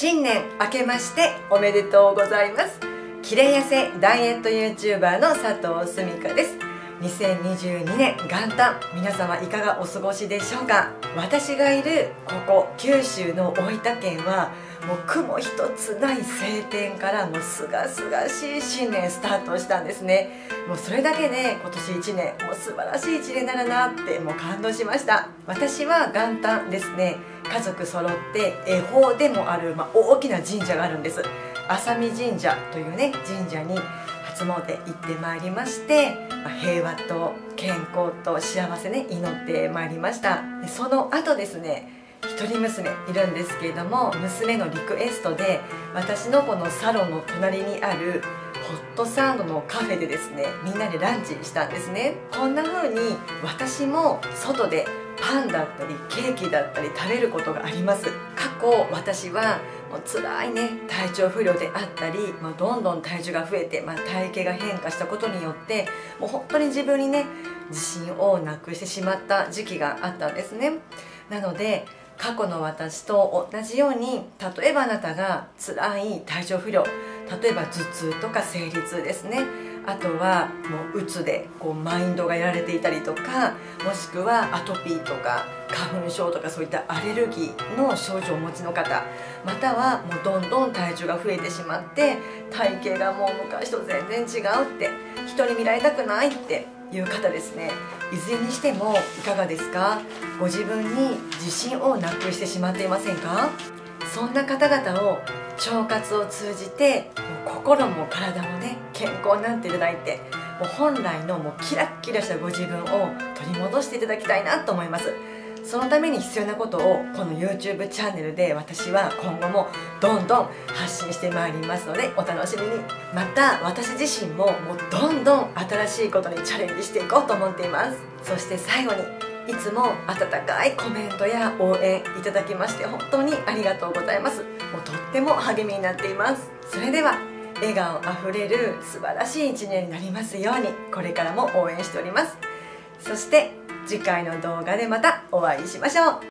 新年明けましておめでとうございます。きれい痩せダイエット YouTuber の佐藤すみかです。2022年元旦、皆様いかがお過ごしでしょうか。私がいるここ九州の大分県はもう雲一つない晴天からもうすがすがしい新年スタートしたんですね。もうそれだけで今年1年もう素晴らしい1年だなってもう感動しました。私は元旦ですね、家族揃って恵方でもある、大きな神社があるんです。浅見神社というね神社に初詣行ってまいりまして、平和と健康と幸せね祈ってまいりました。でその後ですね、一人娘いるんですけれども、娘のリクエストで私のこのサロンの隣にあるホットサンドのカフェでですね、みんなでランチしたんですね。こんな風に私も外でパンだったりケーキだったり食べることがあります。過去私はもう辛いね体調不良であったり、どんどん体重が増えて、体型が変化したことによってもう本当に自分にね自信をなくしてしまった時期があったんですね。なので過去の私と同じように、例えばあなたが辛い体調不良、例えば頭痛とか生理痛ですね、あとはもううつでマインドがやられていたりとか、もしくはアトピーとか花粉症とかそういったアレルギーの症状をお持ちの方、またはもうどんどん体重が増えてしまって体型がもう昔と全然違うって、人に見られたくないっていう方ですね、いずれにしてもいかがですか。ご自分に自信をなくしてしまっていませんか。そんな方々を腸活を通じてもう心も体もね健康になっていただいて、もう本来のもうキラッキラしたご自分を取り戻していただきたいなと思います。そのために必要なことをこの YouTube チャンネルで私は今後もどんどん発信してまいりますのでお楽しみに。また私自身ももうどんどん新しいことにチャレンジしていこうと思っています。そして最後に、いつも温かいコメントや応援いただきまして本当にありがとうございます。もうとっても励みになっています。それでは笑顔あふれる素晴らしい一年になりますように、これからも応援しております。そして次回の動画でまたお会いしましょう。